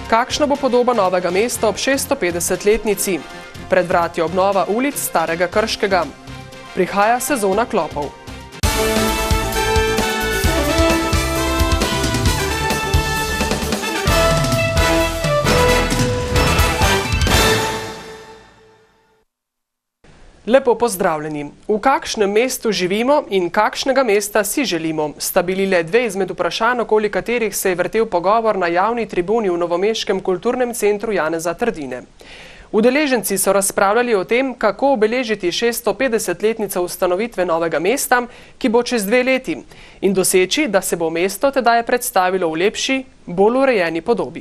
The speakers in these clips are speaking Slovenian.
Kakšna bo podoba Novega mesta ob 650-letnici? Pred vrati obnova ulic Starega Krškega. Prihaja sezona klopov. Lepo pozdravljeni. V kakšnem mestu živimo in kakšnega mesta si želimo, sta bili le dve izmed vprašanj, okoli katerih se je vrtel pogovor na javni tribuni v novomeškem kulturnem centru Janeza Trdine. Udeleženci so razpravljali o tem, kako obeležiti 650-letnico ustanovitve Novega mesta, ki bo čez 2 leti, in doseči, da se bo mesto tedaj predstavilo v lepši, bolj urejeni podobi.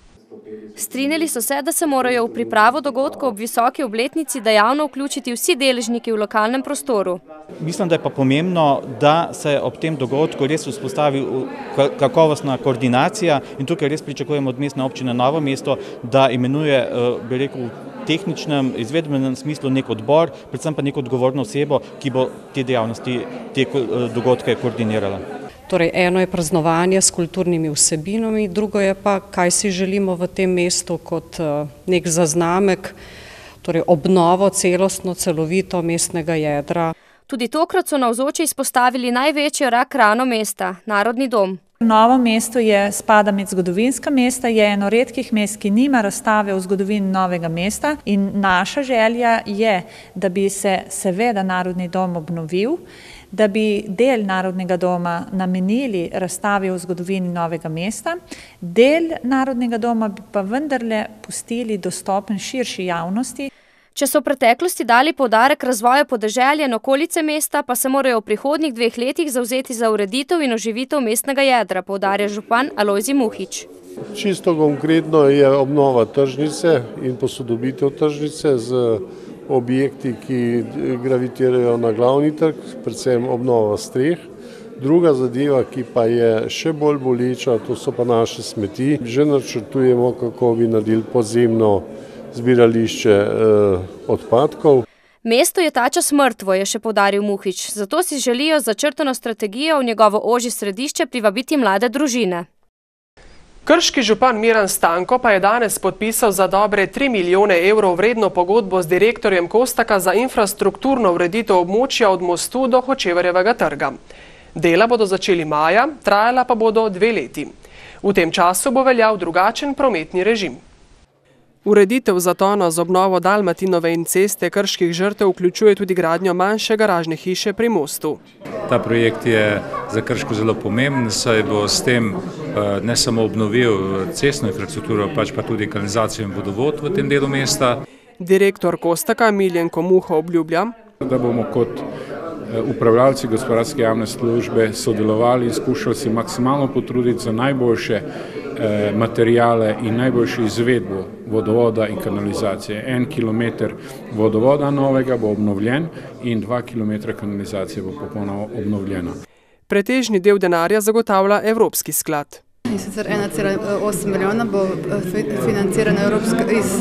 Strinjali so se, da se morajo v pripravo dogodkov ob visoki obletnici dejavno vključiti vsi deležniki v lokalnem prostoru. Mislim, da je pa pomembno, da se ob tem dogodku res vzpostavi kakovostna koordinacija in tukaj res pričakujemo od mestne občine Novo mesto, da imenuje, bi rekel, v tehničnem, izvedbenem smislu nek odbor, predvsem pa neko odgovorno osebo, ki bo te dejavnosti, te dogodke koordinirala. Torej, eno je praznovanje s kulturnimi vsebinami, drugo je pa, kaj si želimo v tem mestu kot nek zaznamek, torej obnovo celostno, celovito mestnega jedra. Tudi tokrat so navzoči izpostavili največjo rak rano mesta, Narodni dom. Novo mesto spada med zgodovinska mesta, je eno redkih mest, ki nima razstave o zgodovini Novega mesta, in naša želja je, da bi se seveda Narodni dom obnovil, da bi del Narodnega doma namenili razstavi o zgodovini Novega mesta, del Narodnega doma bi pa vendarle pustili dostopen širši javnosti. Če so v preteklosti dali poudarek razvoju podeželja in okolice mesta, pa se morajo v prihodnjih 2 letih zavzeti za ureditev in oživitev mestnega jedra, poudarja župan Alojzij Muhič. Čisto konkretno je obnova tržnice in posodobitev tržnice z objekti, ki gravitirajo na glavni trg, predvsem obnova streh. Druga zadeva, ki pa je še bolj boleča, to so pa naše smeti. Že načrtujemo, kako bi naredili podzemno zbirališče odpadkov. Mesto je ta čas mrtvo, je še poudaril Muhič, zato si želijo začrtano strategijo v njegovo ožje središče privabiti mlade družine. Krški župan Miran Stanko pa je danes podpisal za dobre 3 milijone evrov vredno pogodbo z direktorjem Kostaka za infrastrukturno ureditev območja od mostu do Hočevarjevega trga. Dela bodo začeli maja, trajala pa bodo 2 leti. V tem času bo veljal drugačen prometni režim. Ureditev zatona z obnovo Dalmatinove in ceste Krških žrtev vključuje tudi gradnjo manjše garažne hiše pri mostu. Ta projekt je za Krško zelo pomemben, saj bo s tem ne samo obnovil cestno infrastrukturo, pač pa tudi kanalizacijo in vodovod v tem delu mesta. Direktor Kostaka Miljenko Muho obljublja, da bomo kot upravljalci gospodarske javne službe sodelovali in skušali si maksimalno potruditi za najboljše materijale in najboljšo izvedbo vodovoda in kanalizacije. 1 kilometer vodovoda novega bo obnovljen in 2 kilometra kanalizacije bo popolnoma obnovljena. Pretežni del denarja zagotavlja Evropski sklad. In sicer 1,8 milijona bo financirano iz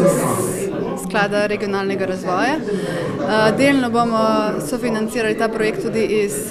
sklada regionalnega razvoja. Delno bomo sofinancirali ta projekt tudi iz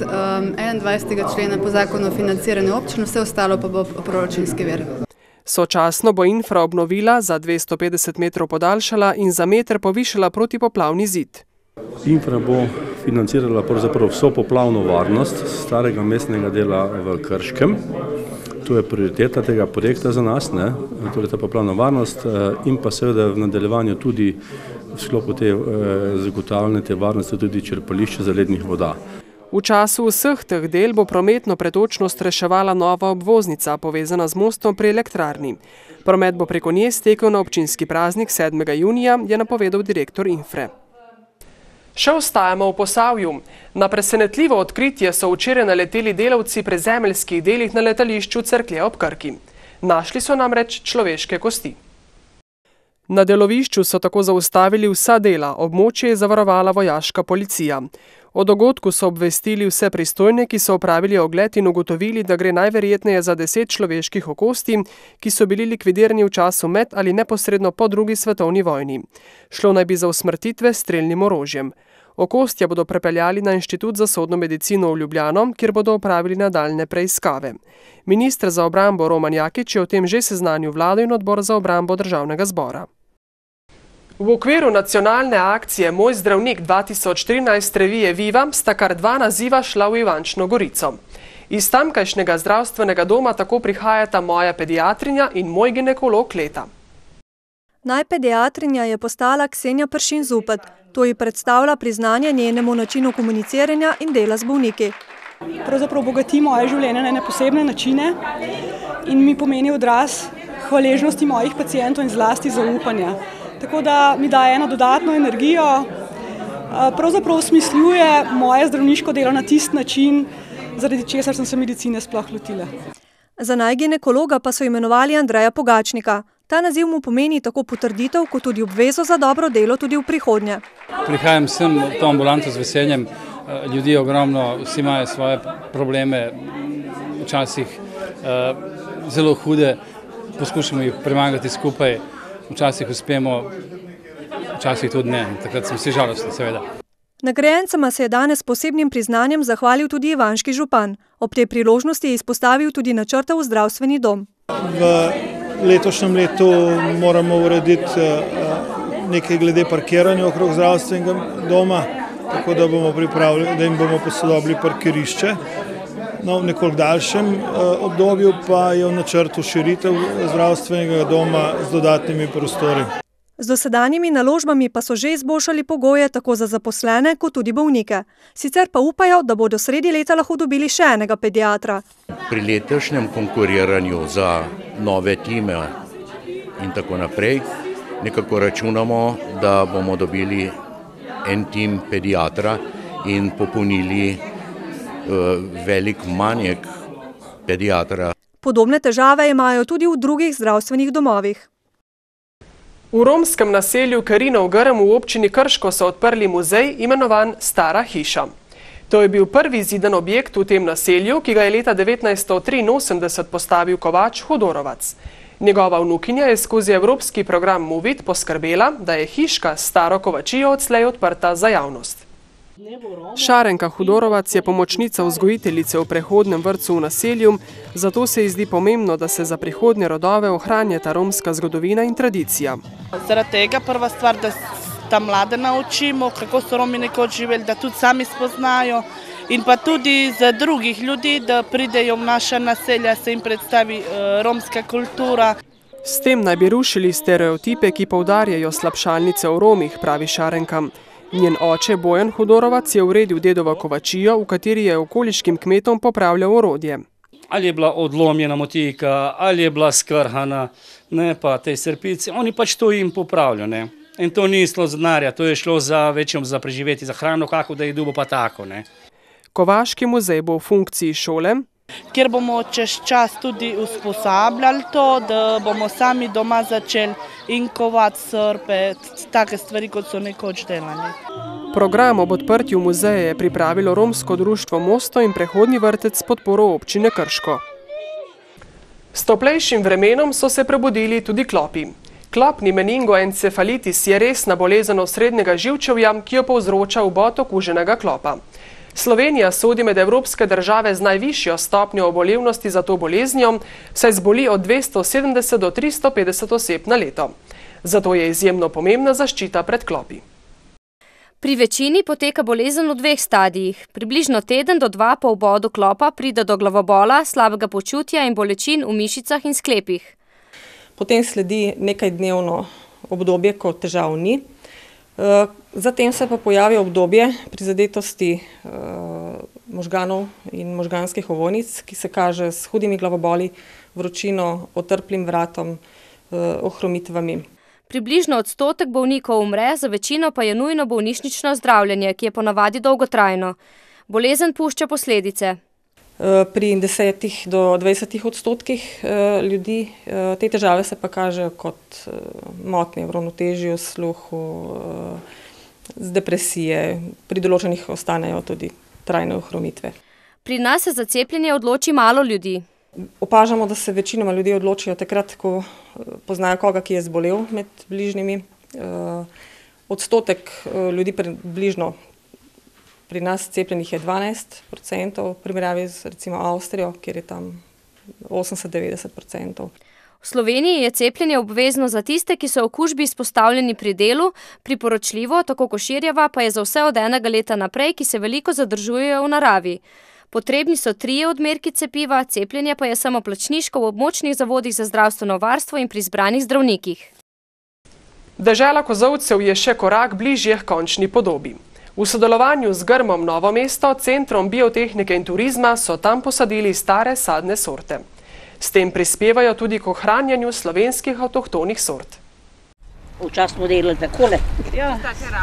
21. člena po zakonu o financiranju občin, vse ostalo pa bo proračunski vir. Sočasno bo infra obnovila, za 250 metrov podaljšala in za meter povišala protipoplavni zid. Infra bo financirala pravzaprav vso poplavno varnost starega mestnega dela v Krškem. To je prioriteta tega projekta za nas, torej ta poplavna varnost in pa seveda v nadaljevanju tudi v sklopu te zagotavljanja te varnosti tudi črpališče zalednih voda. V času vseh teh del bo prometno pretočnost reševala nova obvoznica, povezana z mostom pri elektrarni. Promet bo preko nje stekel na občinski praznik 7. junija, je napovedal direktor Infre. Še ostajamo v Posavju. Na presenetljivo odkritje so včeraj naleteli delavci pri zemeljskih delih na letališču Cerklje ob Krki. Našli so namreč človeške kosti. Na delovišču so tako zaustavili vsa dela, območje je zavarovala vojaška policija. O dogodku so obvestili vse pristojne, ki so opravili ogled in ugotovili, da gre najverjetneje za 10 človeških okosti, ki so bili likvidirani v času med ali neposredno po 2. svetovni vojni. Šlo naj bi za usmrtitve s strelnim orožjem. Okostja bodo prepeljali na Inštitut za sodno medicino v Ljubljano, kjer bodo opravili nadaljnje preiskave. Minister za obrambo Roman Jakič je o tem že seznanil vlado in odbor za obrambo državnega zbora. V okviru nacionalne akcije Moj zdravnik 2013 revije Viva sta kar 2 naziva šla v Ivančno Gorico. Iz tamkajšnjega zdravstvenega doma tako prihajata Moja pediatrinja in Moj ginekolog leta. Najpediatrinja je postala Ksenija Pršin Zupet. To ji predstavlja priznanje njenemu načinu komuniciranja in dela z bolniki. Pravzaprav bogati moje življenje na ene posebne načine in mi pomeni odraz hvaležnosti mojih pacientov in zlasti zaupanja. Tako da mi daje eno dodatno energijo, pravzaprav osmisljuje moje zdravniško delo na tist način, zaradi česar sem se medicine sploh lotila. Za najginekologa pa so imenovali Andreja Pogačnika. Ta naziv mu pomeni tako potrditev, kot tudi obvezo za dobro delo tudi v prihodnje. Prihajam sem v to ambulanto z veseljem, ljudi je ogromno, vsi imajo svoje probleme, včasih zelo hude, poskušamo jih premagati skupaj, včasih uspemo, včasih tudi ne, takrat smo vsi žalostni, seveda. Nagrajencema se je danes s posebnim priznanjem zahvalil tudi ivanški župan. Ob tej priložnosti je izpostavil tudi načrte v zdravstveni dom. V letošnjem letu moramo urediti nekaj glede parkiranja okrog zdravstvenega doma, tako da bomo pripravili, da jim bomo posodobili parkirišče. No, v nekoliko daljšem obdobju pa je v načrtu širitev zdravstvenega doma z dodatnimi prostori. Z dosedanjimi naložbami pa so že izboljšali pogoje tako za zaposlene kot tudi bolnike. Sicer pa upajo, da bodo sredi leta lahko dobili še enega pediatra. Pri letošnjem konkuriranju za nove time in tako naprej nekako računamo, da bomo dobili en tim pediatra in popolnili velik manjek pediatra. Podobne težave imajo tudi v drugih zdravstvenih domovih. V romskem naselju Karinov Grm v občini Krško so odprli muzej, imenovan Stara hiša. To je bil prvi zidan objekt v tem naselju, ki ga je leta 1983 postavil kovač Hudorovac. Njegova vnukinja je skozi evropski program Movit poskrbela, da je hiška s staro kovačijo odslej odprta za javnost. Šarenka Hudorovac je pomočnica vzgojiteljice v prehodnem vrtcu v naselju, zato se ji zdi pomembno, da se za prihodnje rodove ohranjata romska zgodovina in tradicija. Zaradi tega prva stvar, da mlade naučimo, kako so Romi nekoč živeli, da tudi sami spoznajo in pa tudi za drugih ljudi, da pridejo v naša naselja, se jim predstavi romska kultura. S tem naj bi rušili stereotipe, ki poudarjajo slabšalnice o Romih, pravi Šarenka. Njen oče Bojan Hudorovac je uredil dedovo kovačijo, v kateri je okoliškim kmetom popravljal orodje. Ali je bila odlomljena motika, ali je bila skrhana, ne pa tej srpici, oni pač to jim popravljajo, ne. In to ni šlo za denarja, to je šlo za preživeti, za hrano, kako da je dubo pa tako, ne. Kovaški muzej bo v funkciji šole, kjer bomo čez čas tudi usposabljali to, da bomo sami doma začeli inkovati srpe, take stvari, kot so nekoč delali. Program ob odprtju muzeja je pripravilo Romsko društvo Mosto in prehodni vrtec s podporo občine Krško. S toplejšim vremenom so se prebudili tudi klopi. Klopni meningoencefalitis je resna bolezen osrednjega živčevja, ki jo povzroča vbod okuženega klopa. Slovenija sodi med evropske države z najvišjo stopnjo obolevnosti za to boleznijo, saj zboli od 270 do 350 oseb na leto. Zato je izjemno pomembna zaščita pred klopi. Pri večini poteka bolezen v 2 stadijih. Približno teden do 2 po vbodu klopa pride do glavobola, slabega počutja in bolečin v mišicah in sklepih. Potem sledi nekajdnevno obdobje, ko težav ni. Zatem se pa pojavi obdobje prizadetosti možganov in možganskih ovojnic, ki se kaže s hudimi glavoboli, vročino, otrplim vratom, ohromitvami. Približno odstotek bolnikov umre, za večino pa je nujno bolnišnično zdravljenje, ki je ponavadi dolgotrajno. Bolezen pušča posledice. Pri 10 do 20% ljudi te težave se pa kažejo kot motnje v ravnotežju, sluhu, z depresije, pri določenih ostanejo tudi trajne ohromitve. Pri nas se za cepljenje odloči malo ljudi. Opažamo, da se večinoma ljudje odločijo takrat, ko poznajo koga, ki je zbolel med bližnjimi. Odstotek ljudi približno Pri nas cepljenih je 12%, v primerjavi z recimo Avstrijo, kjer je tam 80-90%. V Sloveniji je cepljenje obvezno za tiste, ki so okužbi izpostavljeni pri delu, priporočljivo, tako Koširjeva, pa je za vse od 1 leta naprej, ki se veliko zadržujejo v naravi. Potrebni so 3 odmerki cepiva, cepljenje pa je samoplačniško v območnih zavodih za zdravstveno varstvo in pri izbranih zdravnikih. Dežela kozolcev je še korak bližje k končni podobi. V sodelovanju z Grmom Novo mesto, Centrom biotehnike in turizma, so tam posadili stare sadne sorte. S tem prispevajo tudi k ohranjanju slovenskih avtohtonih sort. Včasih smo delali takole. Ja.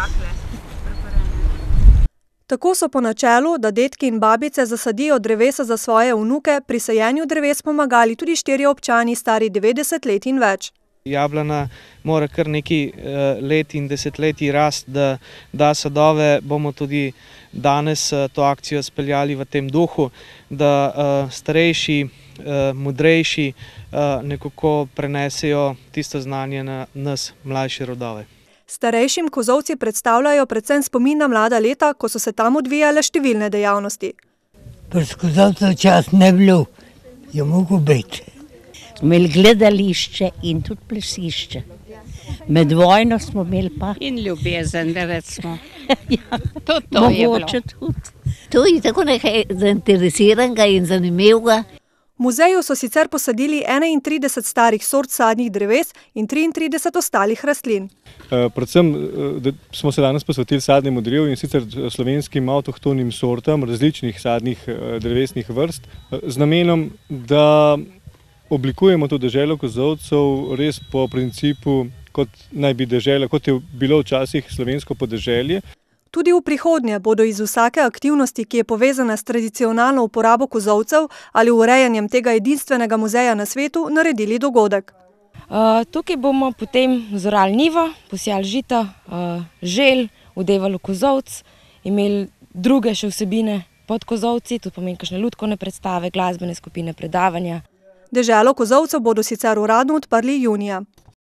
Tako so po načelu, da dedki in babice zasadijo drevesa za svoje vnuke, pri sajenju dreves pomagali tudi 4 občani stari 90 let in več. Jablana mora kar nekaj let in desetletij rasti, da da sadove. Bomo tudi danes to akcijo speljali v tem duhu, da starejši, modrejši nekako prenesejo tisto znanje na nas, mlajše rodove. Starejšim kozolci predstavljajo predvsem spomin na mlada leta, ko so se tam odvijale številne dejavnosti. Pred kozolcev čas ne bilo, je mogel biti. Imeli gledališče in tudi plesišče. Med vojno smo imeli pa... In ljubezen, da recimo. Ja, to je bilo. To je tako nekaj zainteresiranega in zanimivega. V muzeju so sicer posadili 31 starih sort sadnih dreves in 33 ostalih rastlin. Predvsem smo se danes posvetili sadnemu drevu in sicer slovenskim avtohtonim sortam različnih sadnih drevesnih vrst z namenom, da oblikujemo to deželo kozolcev res po principu, kot naj bi dežela, kot je bilo včasih slovensko podeželje. Tudi v prihodnje bodo iz vsake aktivnosti, ki je povezana s tradicionalno uporabo kozolcev ali urejanjem tega edinstvenega muzeja na svetu, naredili dogodek. Tukaj bomo potem zorali njivo, posijali žito, želj, vdevali kozolc, imeli druge še vsebine pod kozolci, tudi pomeni kakšne lutkovne predstave, glasbene skupine, predavanja. Deželo kozolcev bodo sicer uradno odprli junija.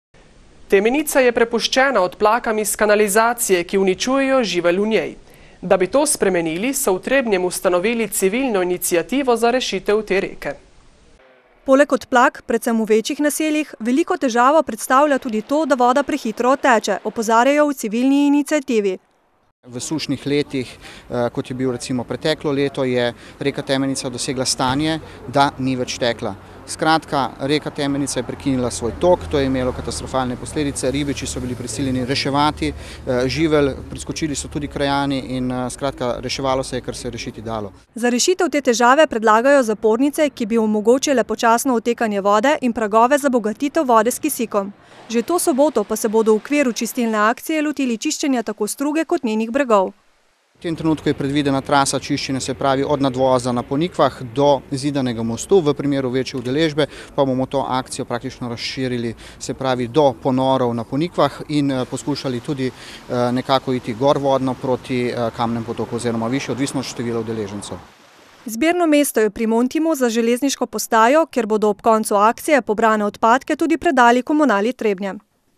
Temenica je prepuščena odplakam iz kanalizacije, ki uničujejo živelj v njej. Da bi to spremenili, so v Trebnjem ustanovili civilno iniciativo za rešitev te reke. Poleg odplak, predvsem v večjih naseljih, veliko težavo predstavlja tudi to, da voda prehitro odteče, opozarjajo v civilni iniciativi. V sušnih letih, kot je bil recimo preteklo leto, je reka Temenica dosegla stanje, da ni več tekla. Skratka, reka Temenica je prekinila svoj tok, to je imelo katastrofalne posledice, ribiči so bili prisiljeni reševati živelj, priskočili so tudi krajani in skratka reševalo se je, kar se je rešiti dalo. Za rešitev te težave predlagajo zapornice, ki bi omogočile počasno odtekanje vode in pragove za bogatitev vode s kisikom. Že to soboto pa se bodo v okviru čistilne akcije lotili čiščenja tako Struge kot njenih bregov. V tem trenutku je predvidena trasa čiščenja, se pravi od nadvoza na Ponikvah do zidanega mostu. V primeru večje udeležbe pa bomo to akcijo praktično razširili, se pravi do ponorov na Ponikvah in poskušali tudi nekako iti gor vodno proti Kamnem potoku oziroma više, odvisno od števila udeležencev. Zbirno mesto je pri Montimu za železniško postajo, kjer bodo ob koncu akcije pobrane odpadke tudi predali Komunali Trebnje.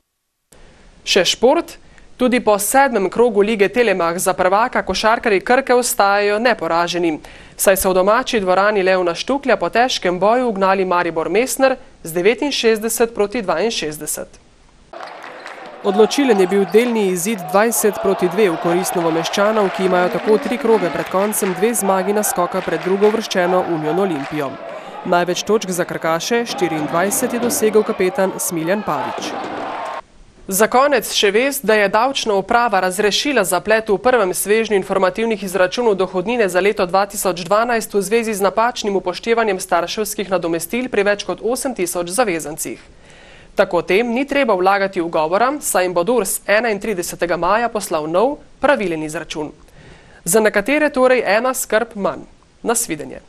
Še šport. Tudi po 7. krogu lige Telemach za prvaka košarkarji Krke ostajajo neporaženi, saj so v domači dvorani Leona Štuklja po težkem boju ugnali Maribor Mestner z 69-62. Odločilen je bil delni izid 20-2 v korist Novomeščanov, ki imajo tako 3 kroge pred koncem 2 zmagi naskoka pred drugo uvrščeno Union Olimpijo. Največ točk za krkaše, 24, je dosegel kapetan Smiljan Pavič. Za konec še vest, da je davčna uprava razrešila zaplet v prvem svežnju informativnih izračunov dohodnine za leto 2012 v zvezi z napačnim upoštevanjem starševskih nadomestil pri več kot 8000 zavezancih. Tako tem ni treba vlagati ugovora, saj jim bo Durs 31. maja poslal nov pravilen izračun. Za nekatere torej ena skrb manj. Nasvidenje.